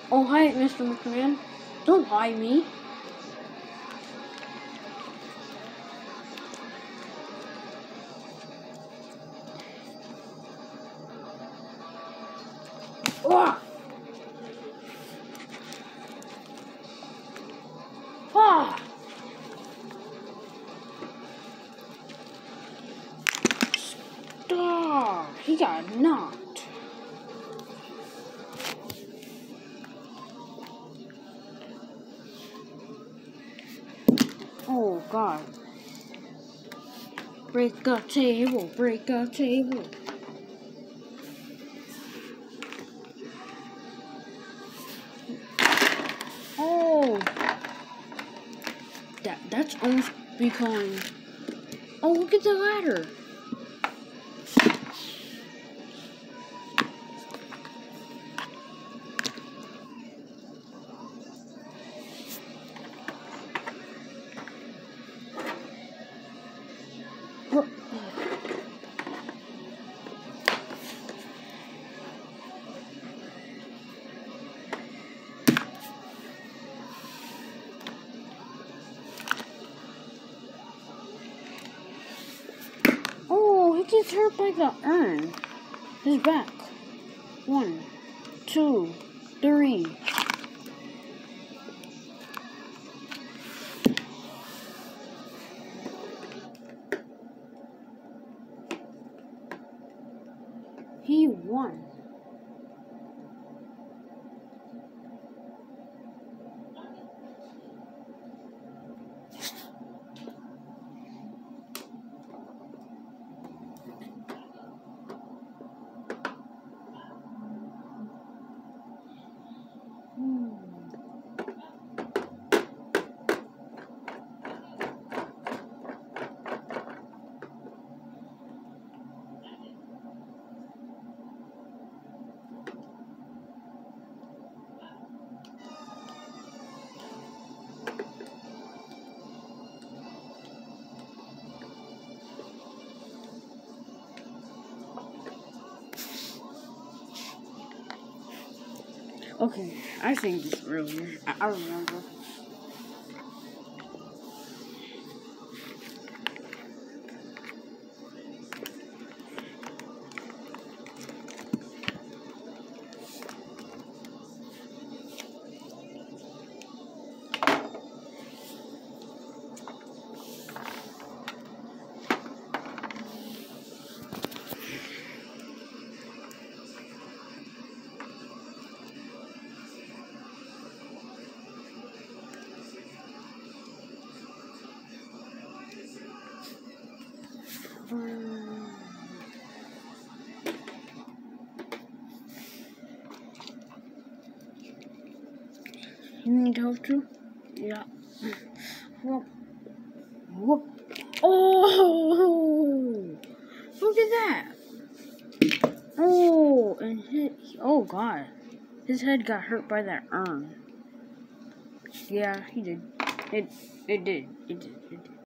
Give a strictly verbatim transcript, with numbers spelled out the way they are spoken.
Oh, hi, Mister McMahon. Don't hi me. Ah! Ah! Stop! He got knocked. Oh, God. Break a table, break a table. Oh! That, that's almost becoming... Oh, look at the ladder. Oh, he gets hurt by the urn. His back. One, two, three. He won. Okay, I think this earlier. I, I remember. You need help too? Yeah. Whoop. Whoop. Oh! Look at that! Oh, and his, oh God. His head got hurt by that urn. Yeah, he did. It, it did. It did. It did.